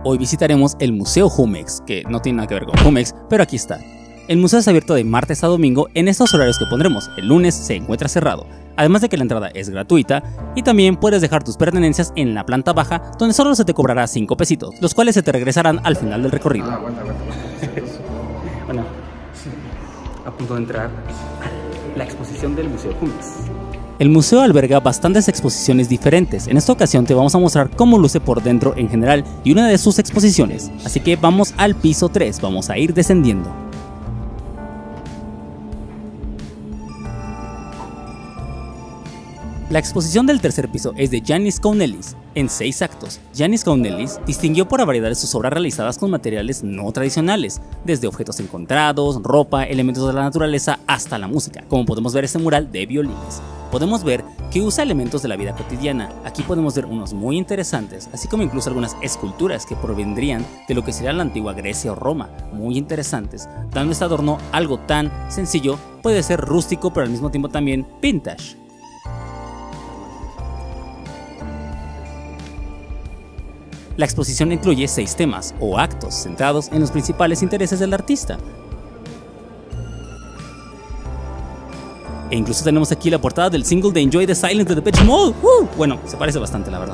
Hoy visitaremos el Museo Jumex, que no tiene nada que ver con Jumex, pero aquí está. El museo es abierto de martes a domingo en estos horarios que pondremos. El lunes se encuentra cerrado, además de que la entrada es gratuita y también puedes dejar tus pertenencias en la planta baja, donde solo se te cobrará 5 pesitos, los cuales se te regresarán al final del recorrido. Bueno, a punto de entrar a la exposición del Museo Jumex. El museo alberga bastantes exposiciones diferentes. En esta ocasión te vamos a mostrar cómo luce por dentro en general y una de sus exposiciones. Así que vamos al piso 3, vamos a ir descendiendo. La exposición del tercer piso es de Janis Kounellis, en 6 actos. Janis Kounellis distinguió por la variedad de sus obras realizadas con materiales no tradicionales, desde objetos encontrados, ropa, elementos de la naturaleza, hasta la música. Como podemos ver este mural de violines. Podemos ver que usa elementos de la vida cotidiana. Aquí podemos ver unos muy interesantes, así como incluso algunas esculturas que provendrían de lo que sería la antigua Grecia o Roma, muy interesantes, dando este adorno algo tan sencillo, puede ser rústico pero al mismo tiempo también vintage. La exposición incluye 6 temas o actos centrados en los principales intereses del artista. E incluso tenemos aquí la portada del single de Enjoy the Silence de Depeche Mode. Bueno, se parece bastante, la verdad.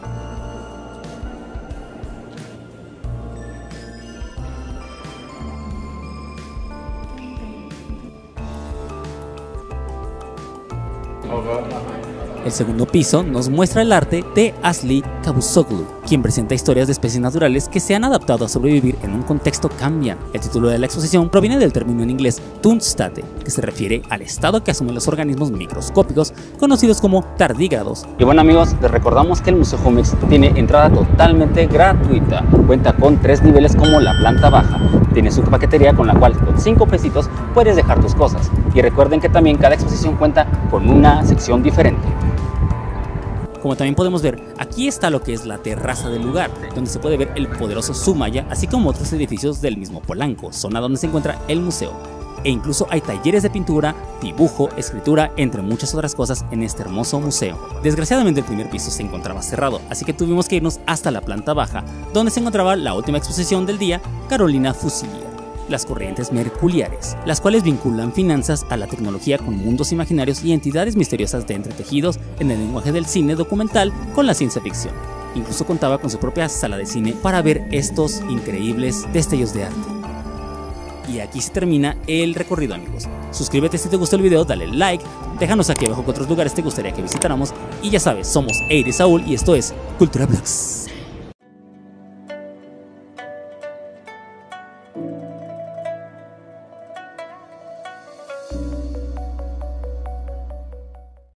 El segundo piso nos muestra el arte de Asli Kabusoglu, quien presenta historias de especies naturales que se han adaptado a sobrevivir en un contexto cambiante. El título de la exposición proviene del término en inglés Tunstate, que se refiere al estado que asumen los organismos microscópicos conocidos como tardígrados. Y bueno amigos, les recordamos que el Museo Jumex tiene entrada totalmente gratuita. Cuenta con 3 niveles como la planta baja. Tiene su paquetería con la cual con 5 pesitos puedes dejar tus cosas. Y recuerden que también cada exposición cuenta con una sección diferente. Como también podemos ver, aquí está lo que es la terraza del lugar, donde se puede ver el poderoso Sumaya, así como otros edificios del mismo Polanco, zona donde se encuentra el museo. E incluso hay talleres de pintura, dibujo, escritura, entre muchas otras cosas en este hermoso museo. Desgraciadamente el primer piso se encontraba cerrado, así que tuvimos que irnos hasta la planta baja, donde se encontraba la última exposición del día, Carolina Fusilier. Las corrientes mercuriales, las cuales vinculan finanzas a la tecnología con mundos imaginarios y entidades misteriosas de entretejidos en el lenguaje del cine documental con la ciencia ficción. Incluso contaba con su propia sala de cine para ver estos increíbles destellos de arte. Y aquí se termina el recorrido amigos. Suscríbete si te gustó el video, dale like, déjanos aquí abajo qué otros lugares te gustaría que visitáramos y ya sabes, somos Eir y Saúl y esto es Cultura Vlogs.